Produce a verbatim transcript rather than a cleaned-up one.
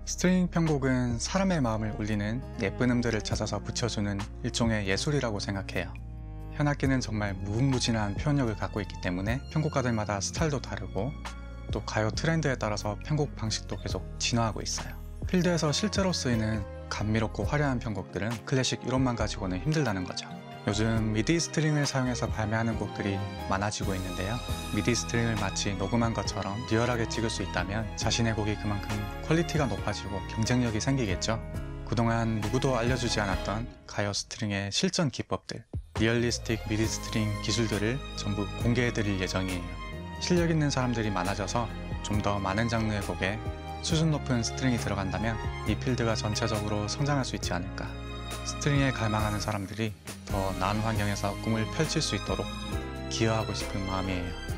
스트링 편곡은 사람의 마음을 울리는 예쁜 음들을 찾아서 붙여주는 일종의 예술이라고 생각해요. 현악기는 정말 무궁무진한 표현력을 갖고 있기 때문에 편곡가들마다 스타일도 다르고 또 가요 트렌드에 따라서 편곡 방식도 계속 진화하고 있어요. 필드에서 실제로 쓰이는 감미롭고 화려한 편곡들은 클래식 이론만 가지고는 힘들다는 거죠. 요즘 미디 스트링을 사용해서 발매하는 곡들이 많아지고 있는데요. 미디 스트링을 마치 녹음한 것처럼 리얼하게 찍을 수 있다면 자신의 곡이 그만큼 퀄리티가 높아지고 경쟁력이 생기겠죠. 그동안 누구도 알려주지 않았던 가요 스트링의 실전 기법들, 리얼리스틱 미디 스트링 기술들을 전부 공개해드릴 예정이에요. 실력 있는 사람들이 많아져서 좀 더 많은 장르의 곡에 수준 높은 스트링이 들어간다면 이 필드가 전체적으로 성장할 수 있지 않을까. 스트링에 갈망하는 사람들이 더 나은 환경에서 꿈을 펼칠 수 있도록 기여하고 싶은 마음이에요.